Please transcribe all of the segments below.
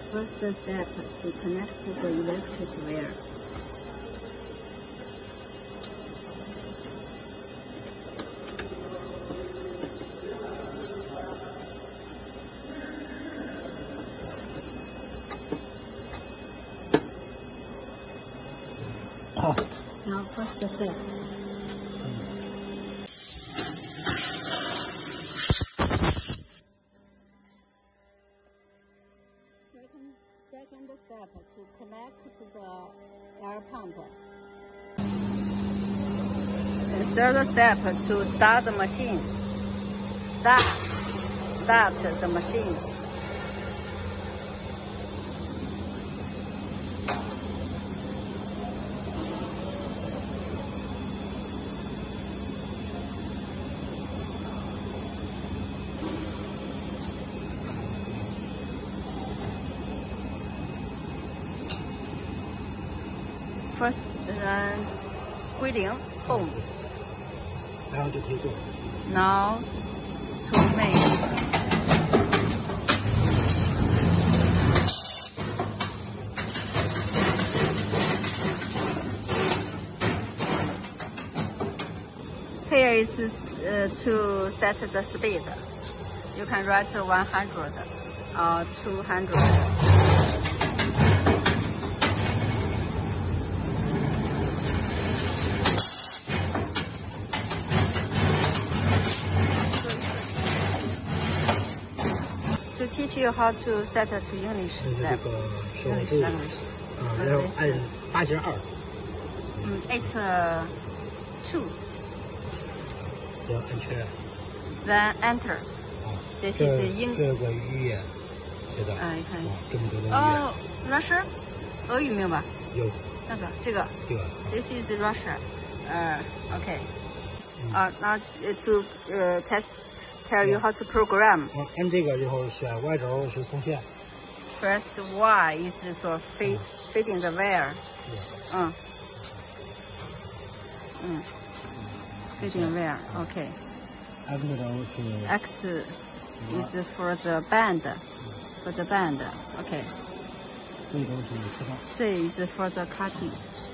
First step to connect the electric wire. Now first step. Second step to connect the air pump. The third step to start the machine. Start the machine. First, 归零 home. 然后就可以做。 Now to make. Here is to set the speed. You can write 100 or 200. To teach you how to set to English step. English language. 然后按82。 It's 2. 要按确认。 Then enter. This is English. 这个语言写的。 你看。 这么多的语言。 哦 ，Russia， 俄语没有吧？ 有。 那个，这个。 这个。 This is Russia. OK. Now to tell you how to program. 按这个以后选 Y 轴是送线。 Press Y is for feeding the wire. Feeding wire. OK. X 轴是 X is for the band. For the band. OK. C 轴是切断。 C is for the cutting.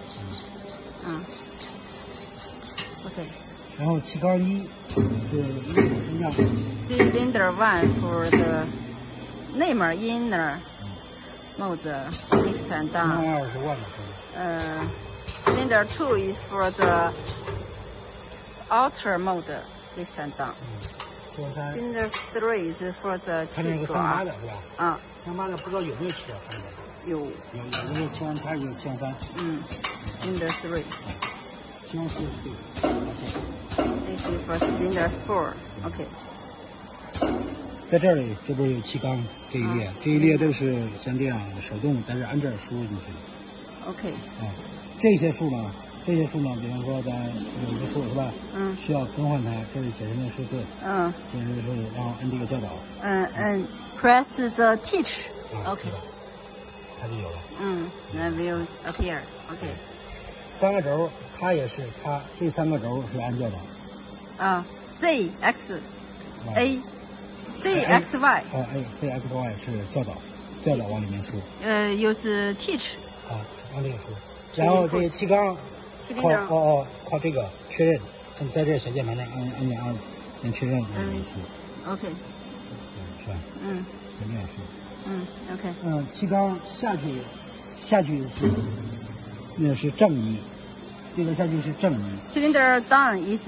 OK. 然后气缸1是一样。 Cylinder 1 for the inner mode lift and down. 2是外的。 Cylinder 2 is for the outer mode lift and down. Cylinder 3 is for the 看那个38的是吧？38的不知道有没有气缸看着？有气缸2，有气缸3。 Cylinder 3. 气缸4对。 This is for cylinder 4. OK. 在这里，这不是有气缸这一列，这一列都是像这样手动，但是按这儿输进去。 OK. 这些数呢，比方说咱有一个数是吧？需要更换它，这里显示那数字。显示数，然后按这个教导。 Press the teach. OK. 它就有了。 Then will appear. OK. 3个轴，它也是，这3个轴是按教导。 Z X A Z X Y。 Z X Y 是教导往里面输。 use teach。 往这个输。然后这个气缸，靠这个确认，在这小键盘上按键按确认往里面输。 OK。 是吧？这样输。 OK。 气缸下去是那是正1，这个下去是正1。 Cylinder down is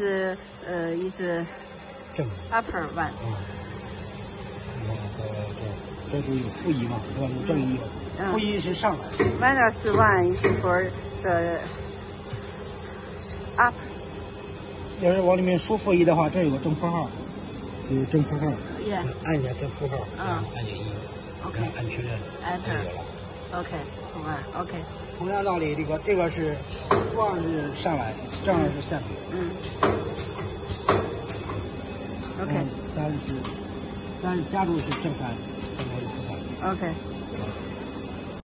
正 upper 1。 这就有负1嘛，是吧？有正1，负1是上来。 Minus 1 is for the up。 要是往里面输负1的话，这有个正负号，按一下正负号，按钮1，然后按确认，就有了。 OK。 同样道理，这个是负2是上来，正2是下去。 OK。 3是加注是正3，正3是负3。 OK。